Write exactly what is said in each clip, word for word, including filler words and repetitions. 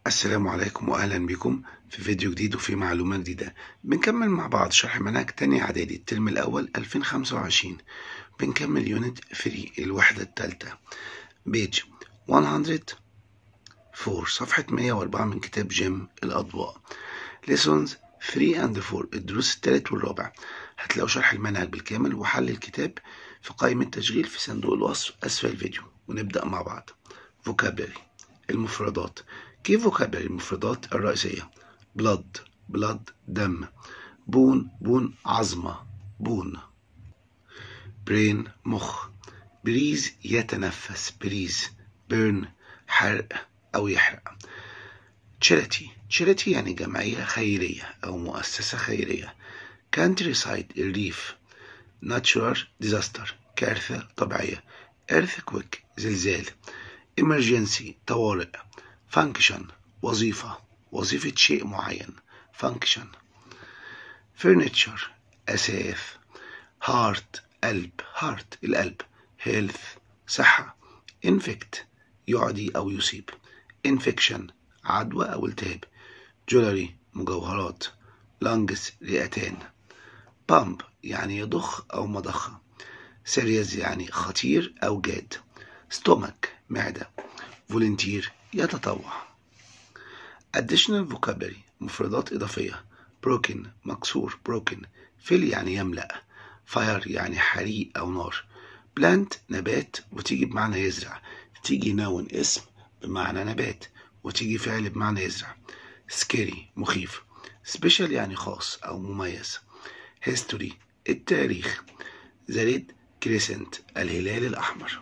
السلام عليكم وأهلا بكم في فيديو جديد وفي معلومة جديدة. بنكمل مع بعض شرح منهج تاني إعدادي الترم الأول ألفين وخمسة وعشرين. بنكمل يونت ثلاثة الوحدة الثالثة بيج مية وأربعة صفحة مية وأربعة من كتاب جيم الأضواء. lessons ثلاثة and أربعة الدروس الثالث والرابع. هتلاقوا شرح المنهج بالكامل وحل الكتاب في قائمة تشغيل في صندوق الوصف أسفل الفيديو. ونبدأ مع بعض. vocabulary المفردات. كيف vocabulary المفردات الرئيسية: blood blood دم، بون بون عظمة بون، brain مخ، breathe يتنفس breathe، burn حرق أو يحرق، charity charity يعني جمعية خيرية أو مؤسسة خيرية، countryside الريف، natural disaster كارثة طبيعية، earthquake زلزال، emergency طوارئ، function وظيفة وظيفة شيء معين function، furniture أثاث، heart قلب heart القلب، health صحة، infect يعدي أو يصيب، infection عدوى أو التهاب، jewelry مجوهرات، lungs رئتان، pump يعني يضخ أو مضخة، serious يعني خطير أو جاد، stomach معدة، volunteer يتطوع. additional vocabulary مفردات إضافية: broken مكسور broken، fill يعني يملأ، fire يعني حريق أو نار، plant نبات وتيجي بمعنى يزرع، تيجي noun اسم بمعنى نبات وتيجي فعل بمعنى يزرع، scary مخيف، special يعني خاص أو مميز، history التاريخ، the red crescent الهلال الأحمر.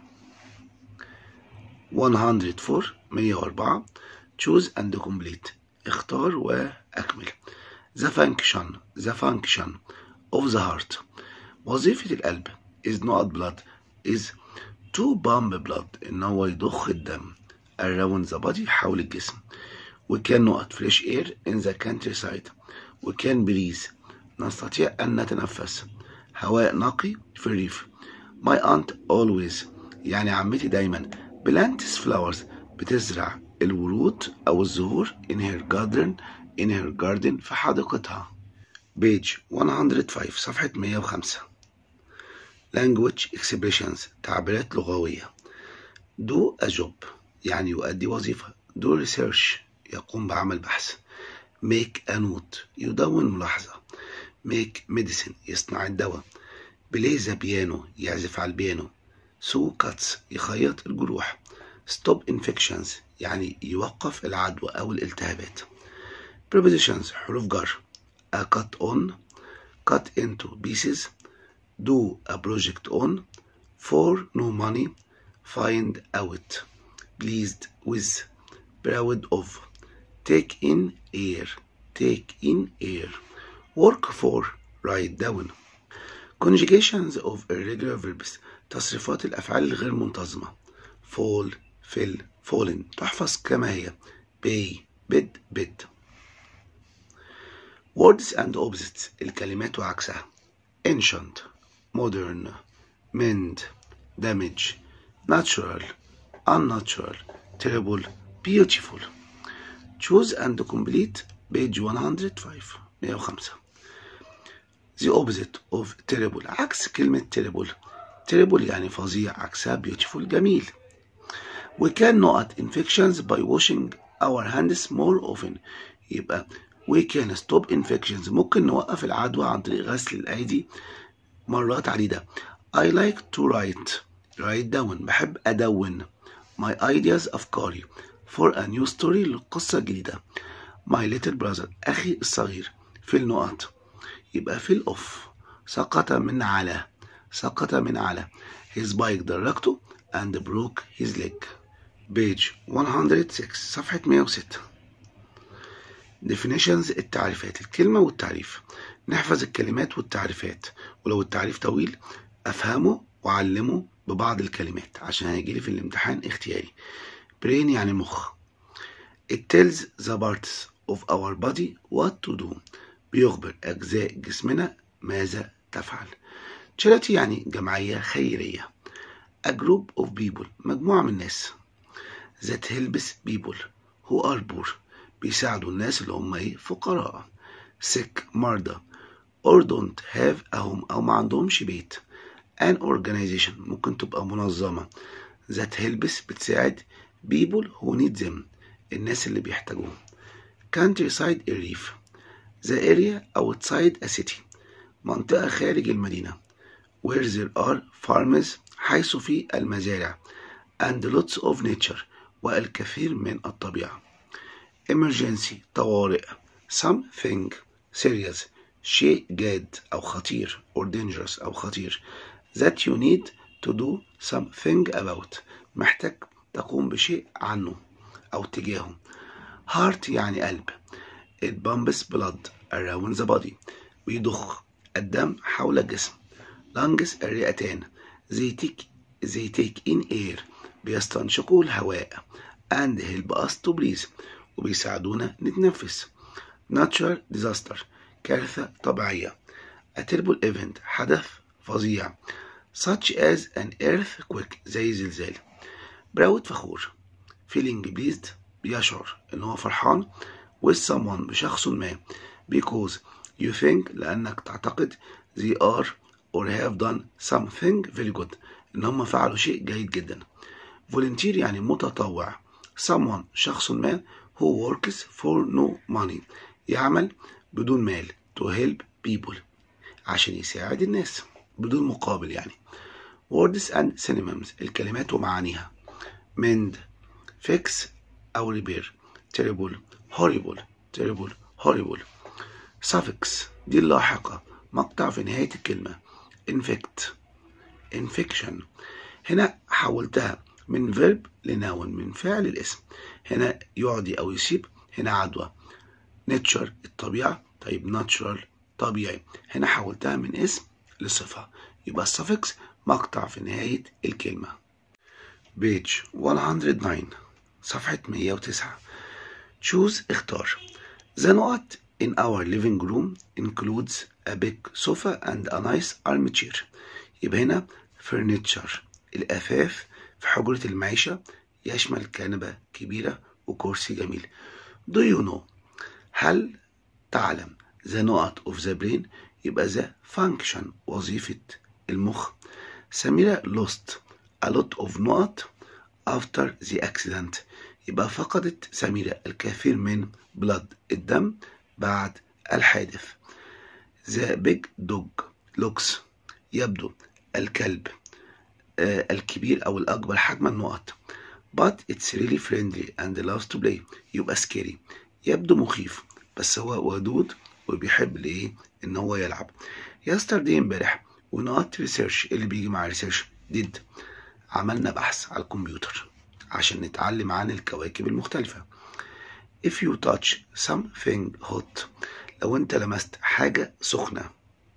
مية وأربعة مية وأربعة choose and complete اختار وأكمل. the function the function of the heart وظيفة القلب is not blood is to pump blood إن هو يضخ الدم around the body حول الجسم. we can not fresh air in the countryside we can breathe نستطيع أن نتنفس هواء نقي في الريف. my aunt always يعني عمتي دايما plants flowers بتزرع الورود أو الزهور in her garden in her garden في حديقتها. page مية وخمسة صفحة مية وخمسة. language expressions تعبيرات لغوية. do a job يعني يؤدي وظيفة، do research يقوم بعمل بحث، make a note يدون ملاحظة، make medicine يصنع الدواء، play the piano يعزف على البيانو، sew cuts يخيط الجروح، stop infections يعني يوقف العدوى أو الالتهابات. prepositions حروف جر: a cut on cut into pieces do a project on for no money find out pleased with proud of take in air take in air work for write down. conjugations of irregular verbs تصريفات الأفعال الغير منتظمة: fall fill fallen تحفظ كما هي، pay bid bid. words and opposites الكلمات وعكسها: ancient modern mend damage natural unnatural terrible beautiful. choose and complete page مية وخمسة مية وخمسة. the opposite of terrible عكس كلمة terrible terrible يعني فظيع عكسها beautiful جميل. we can not infections by washing our hands more often يبقى we can stop infections ممكن نوقف العدوى عن طريق غسل الأيدي مرات عديدة. I like to write write down بحب أدون my ideas أفكاري for a new story لقصة جديدة. my little brother أخي الصغير في النقط يبقى في الأوف سقط من على سقط من على his bike درجته and broke his leg. page مية وستة صفحة مية وستة. definitions التعريفات الكلمة والتعريف. نحفظ الكلمات والتعريفات ولو التعريف طويل أفهمه وأعلمه ببعض الكلمات عشان هيجيلي في الامتحان اختياري. brain يعني مخ. it tells the parts of our body what to do بيخبر أجزاء جسمنا ماذا تفعل. charity يعني جمعية خيرية. a group of people مجموعة من الناس that helps people who are poor بيساعدوا الناس اللي هم ايه فقراء. sick مرضى. or don't have a home أو ما عندهمش بيت. an organization ممكن تبقى منظمة that helps بتساعد people who need them الناس اللي بيحتاجوهم. countryside الريف. the area outside a city منطقة خارج المدينة. where there are farms حيث في المزارع and lots of nature والكثير من الطبيعة. emergency طوارئ. something serious شيء جاد أو خطير or dangerous أو خطير that you need to do something about محتاج تقوم بشيء عنه أو تجاهه. heart يعني قلب. it pumps blood around the body بيضخ الدم حول الجسم. lungs الرئتان they take, they take in air بيستنشقوا الهواء and help us to breathe وبيساعدونا نتنفس. natural disaster كارثة طبيعية. a terrible event حدث فظيع such as an earthquake زي زلزال. proud فخور. feeling pleased بيشعر إن هو فرحان with someone بشخص ما because you think لأنك تعتقد they are or have done something very good إن هم فعلوا شيء جيد جدا. volunteer يعني متطوع. someone شخص ما who works for no money يعمل بدون مال to help people عشان يساعد الناس بدون مقابل يعني. words and synonyms الكلمات ومعانيها. mend fix أو repair. terrible horrible terrible horrible. suffix دي اللاحقة مقطع في نهاية الكلمة. infect infection هنا حولتها من verb لنون من فعل الاسم. هنا يعدي أو يسيب. هنا عدوى. nature الطبيعة. طيب natural طبيعي. هنا حولتها من اسم لصفة يبقى السفكس مقطع في نهاية الكلمة. page مية وتسعة صفحة مية وتسعة. choose اختار. the note in our living room includes a big sofa and a nice armchair. يبقى هنا furniture الأثاث في حجرة المعيشة يشمل كنبة كبيرة وكرسي جميل. do you know هل تعلم the note of the brain يبقى the function وظيفة المخ. سميرة lost a lot of note after the accident يبقى فقدت سميرة الكثير من blood الدم بعد الحادث. the big dog looks يبدو الكلب آه الكبير أو الأكبر حجما نقط but it's really friendly and loves to play يبقى scary يبدو مخيف بس هو ودود وبيحب لإيه إن هو يلعب. yesterday امبارح ونقط research اللي بيجي مع research did عملنا بحث على الكمبيوتر عشان نتعلم عن الكواكب المختلفة. if you touch something hot لو انت لمست حاجة سخنة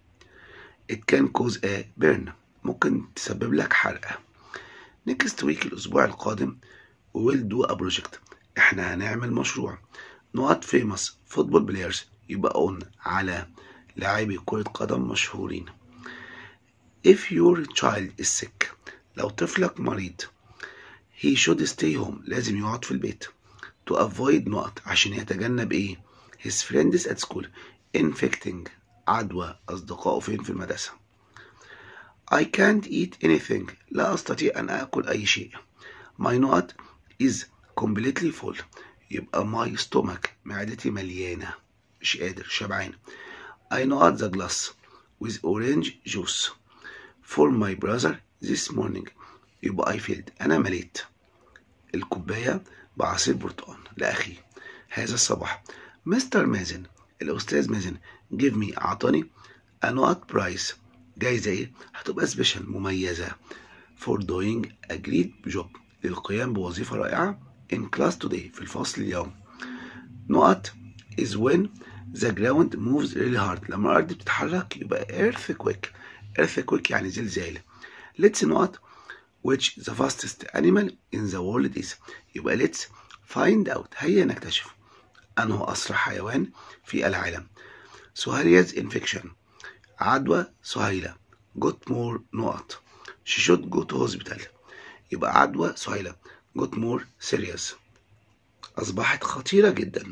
it can cause a burn ممكن تسبب لك حرقة. next week الأسبوع القادم we will do a project احنا هنعمل مشروع. not famous football players يبقى on على لاعبي كرة قدم مشهورين. if your child is sick لو طفلك مريض he should stay home لازم يقعد في البيت to avoid نقط عشان يتجنب ايه his friends at school infecting عدوى أصدقائه فين في المدرسة. I can't eat anything لا أستطيع أن أكل أي شيء. my نقط is completely full يبقى my stomach معدتي مليانة مش قادر شبعان. I نقط the glass with orange juice for my brother this morning يبقى I filled أنا مليت الكوباية بعصير برتقال لأخي هذا الصباح. مستر مازن الأستاذ مازن give me أعطاني a نقط prize جايزة إيه هتبقى سبيشال مميزة for doing a great job للقيام بوظيفة رائعة in class today في الفصل اليوم. نقط is when the ground moves really hard لما الأرض بتتحرك يبقى earthquake earthquake يعني زلزال. let's نقط which the fastest animal in the world is يبقى let's find out هيا نكتشف أنه أسرع حيوان في العالم. سهيل's infection عدوى سهيلة got more نقط she should go to hospital يبقى عدوى سهيلة got more serious أصبحت خطيرة جدا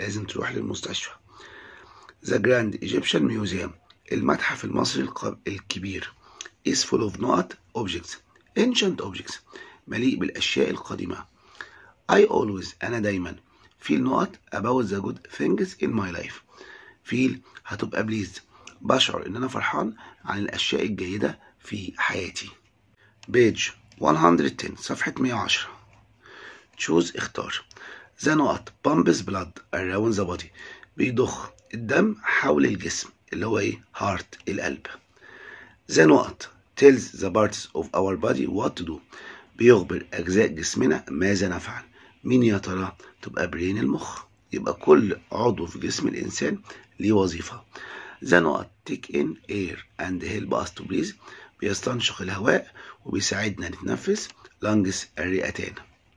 لازم تروح للمستشفى. The Grand Egyptian Museum المتحف المصري الكبير is full of not objects ancient objects مليء بالأشياء القديمة. I always أنا دايما feel not about the good things in my life. feel هتبقى pleased بشعر إن أنا فرحان عن الأشياء الجيدة في حياتي. page مية وعشرة صفحة مية وعشرة. choose اختار. the not pumps blood around the body بيضخ الدم حول الجسم اللي هو ايه heart القلب. the not tells the parts of our body what to do بيخبر أجزاء جسمنا ماذا نفعل. مين يا ترى؟ تبقى برين المخ. يبقى كل عضو في جسم الإنسان ليه وظيفة. the not take in air and help us to breathe بيستنشق الهواء وبيساعدنا نتنفس. lungs الرئتان.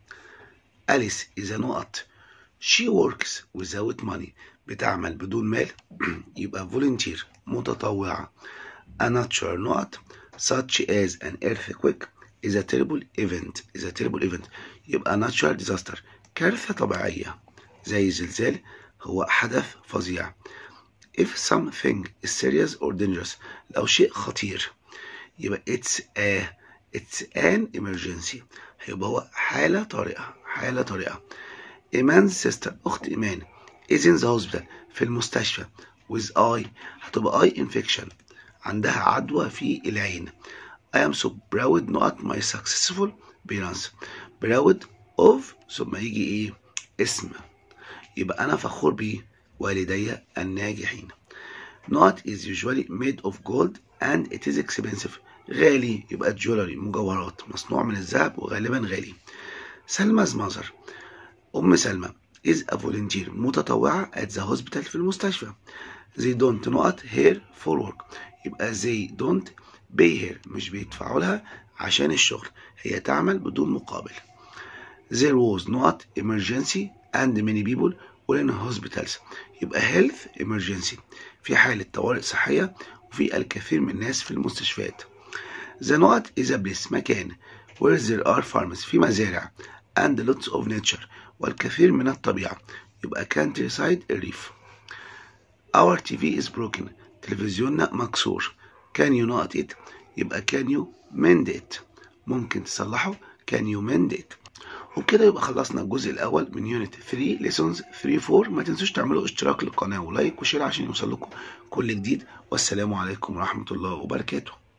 أليس is a not she works without money بتعمل بدون مال يبقى volunteer متطوعة. a natural not such as an earthquake is a terrible event is a terrible event يبقى natural disaster كارثة طبيعية زي الزلزال هو حدث فظيع. if something is serious or dangerous لو شيء خطير يبقى it's a it's an emergency يبقى هو حالة طارئة حالة طارئة. إيمان's sister أخت إيمان is in the hospital في المستشفى with eye هتبقى eye infection عندها عدوى في العين. I am so proud not my successful parents proud of ثم يجي إيه اسم يبقى أنا فخور بوالدي الناجحين. not is usually made of gold and it is expensive غالي يبقى jewelry مجوهرات مصنوع من الذهب وغالبا غالي. سلمى's mother أم سلمى is a volunteer متطوعة at the hospital في المستشفى. they don't not her for work يبقى they don't pay her مش بيدفعوا لها عشان الشغل هي تعمل بدون مقابل. there was not emergency and many people were in hospitals يبقى health emergency في حالة طوارئ صحية وفي الكثير من الناس في المستشفيات. the not is a place مكان where there are farms في مزارع and lots of nature والكثير من الطبيعة يبقى countryside الريف. our تي في is broken تلفزيوننا مكسور. can you not it يبقى can you mend it ممكن تصلحه can you mend it. وبكده يبقى خلصنا الجزء الأول من يونت ثلاثة lessons ثلاثة أربعة. ما تنسوش تعملوا اشتراك للقناة ولايك وشير عشان يوصل لكم كل جديد. والسلام عليكم ورحمة الله وبركاته.